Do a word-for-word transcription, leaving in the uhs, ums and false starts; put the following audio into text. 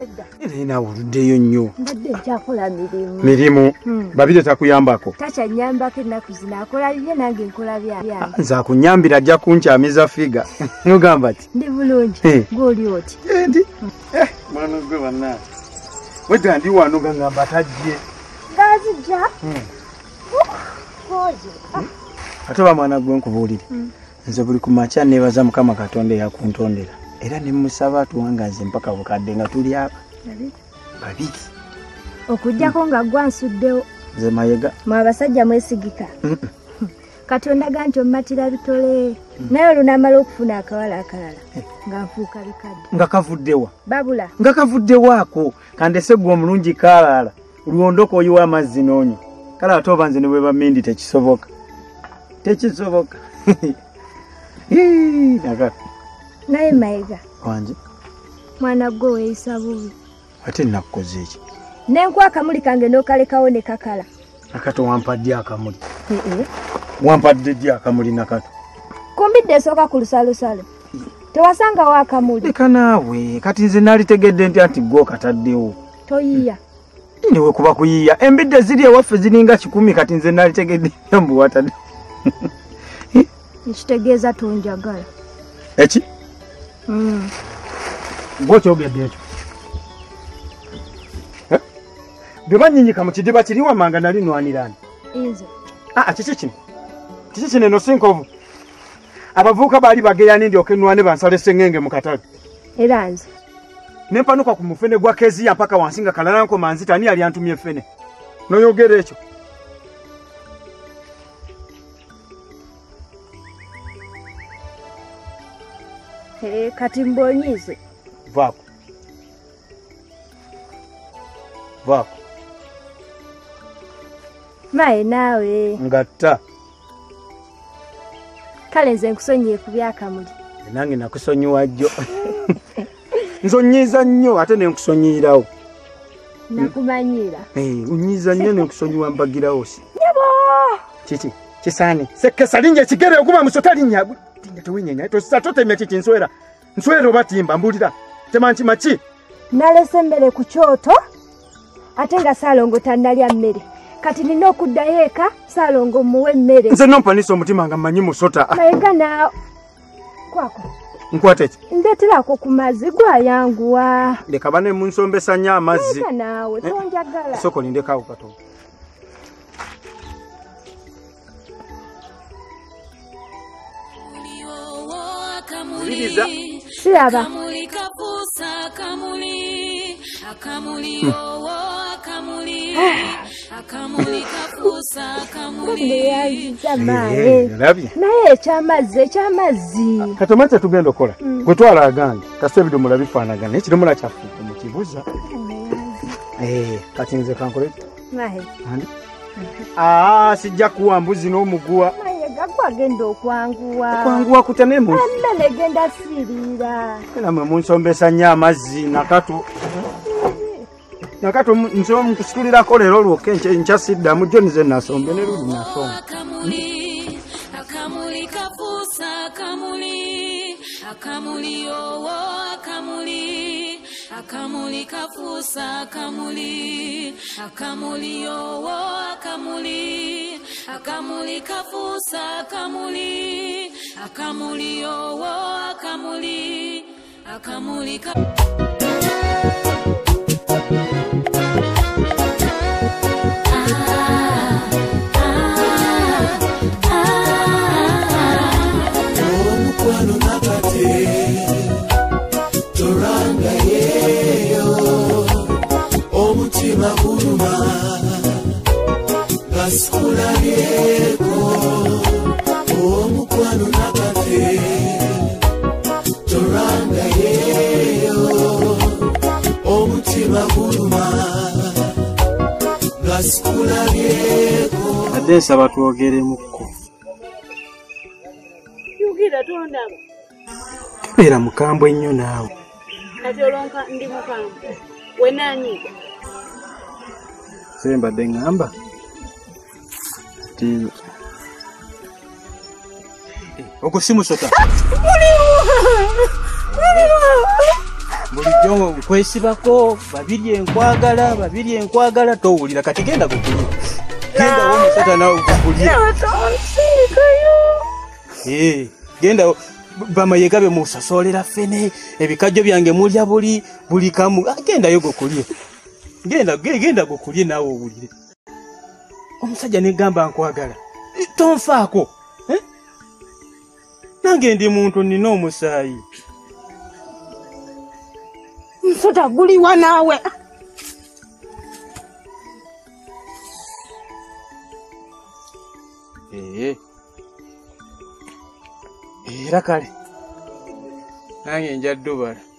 Ina uluddeyo nnyo. Mbadde ntakola mirimu. Mirimu. Babire takuyambako. Tacha nyambako ennaku zino akola bibye nange nkola byange. Nza kunyambira ajja kunkyamiza figa. Nogamba ati. Ndi bulungi. Gw'oli oti. Ndi. Eh, mwana gwe banna. Wedda ndi wano gangamba tajje. Ngazijja. Koje. Ate ba mwana gwe nkubuulire. Nze buli kumakya nebaza Mukama Katonda yakuntondera. Era ne musaba atuwangaze mpaka bukadde nga tuli apa. Babiri. Okujjako nga gwansuddewo. Nze Mayega. Mwa abasajja mwesigika. Katonda ganti omatira bitole. Naye olunamala okufuna akawala akalala. Nga nfuuka bikadde. Nga kavuddewa. Babula. Nga kavuddewaako. Kandese gwe omulungi kaalala. Luwondoko oyiwa amazzi n'onywa. Kale ate oba nze ne bwe bamindi tekisoboka. Tekisoboka. Hii, nakati. Naye Mayega. Wanje. Mwana gwe weeyisa bubi. Ate nakukoze eki. Nenkwa akamuli kange n'okalekawo ne kakala. Nakato wampadde akamuli. Ee. Wampadde ddi akamuli Nakato? Kumbidde esooka ku lusalosalo. Tewasangawo akamuli. Leka naawe kati nze nalitegedde nti anti gwe okataddewo. Toyiya. Niwe kuba kuyiya. Embidde ziri ewaffe ziringa kikumi kati nze nalitegedde mbu watadde. Ekitegeeza tonjagala. Eki? Mm. Gwe kyogedde ekyo. Bwe banyinyika mu kidiba kiri wamanga nali nwanirani. Inze. Ah, kiki kino? Kiki kino eno sinkovu. Abavuuka baali bageya nindi okenwane bansale sengenge mu katale. Era nze. Nempanuka ku mufene gwa Keziya mpaka wansinga kalalanko manzita ani ali antumye fene. Noyogera ekyo. He kati mbonyize. Vako. Vako. Mae nawe. Ngatta. Kale nze nkusonyiye ku byakamuli. Nange nakusonyiwa jjo. Nzonyiza nnyo ate ne nkusonyiirawo. Nakumanyira. Eh, unyiza nnyo ne nkusonyiwa mbagirawo si. Nyabo! Kiki? Kisani. Sekesa linje ekigere okuba musota linnya. Tinga tewenyenya. Tosa totemya kiki nswera. Nswera obatimba mbulira. Temanchi machi. Nalese mmere ku kyoto. Ate nga Salongo tannalya mmere. Kati nina okuddayo eka Salongo muwe mmere. Nze nompanisa omutima nga mmanyi musota. Mayega na kwako. Nkwate ki? Ndeterako ku mazzi gwayanguwa. Leka bane munsombesa nnyo amazzi. Mayega nawe tonjagala. Soko nindekawo kato. Kamuli, Siraba. kamuli kapusa, kamuli, akamuli owo, akamuli, akamuli kapusa, kamuli. Yamae. Labye. Naye ekyamazzi ekyamazzi. Katomacha tugenda okola. Gwe twala agange. Kasita ebidomola bifaanagana. Ekiromula kyaffe mu kibuza. Eh, kati nze kankole. Naye. Andi. Ah, sijja kuwa mbuzi n'omuguwa. Mayega gwagenda okwanguwa. Okwanguwa kutane mu. Emmere genda siriira. Era mwe munsombesa nnyo amazzi Nakato. Nakato nso mukusitulirako leero olwoke nkyasiddamu jjo nize nasombe ne luli nasombe. Akamuli, akamuli kapusa, akamuli, akamuli owo, akamuli, akamuli kapusa, akamuli, akamuli owo, akamuli, akamuli kapusa, akamuli, akamuli owo, akamuli, akamuli ka Toranga yeyo omutima guluma gasikula yeko omukwano nakate Toranga yeyo omutima guluma gasikula yeko Adde nsaba twogeremukko. Yugira tondaba. Era mukambwe nnyo naawe. Kati olonka ndi mukambwe. Wenanyiga. Semba de ngamba. Ti. Oko simu sota. bulijjo nkwesibako babiri enkwagala babiri enkwagala towulira kati genda gukulye genda wo musata nawe gukulye eh genda bamayiga be musasolera fene ebikajjo byange mulya buli buli kamu genda yo gukulye genda genda gukulye nawe owulire omusajja ne gamba nkwagala tonfaako eh nange ndi muntu nina omusaayi Msota guli wanawe. Eh. Era kale. Nange njaddo bala.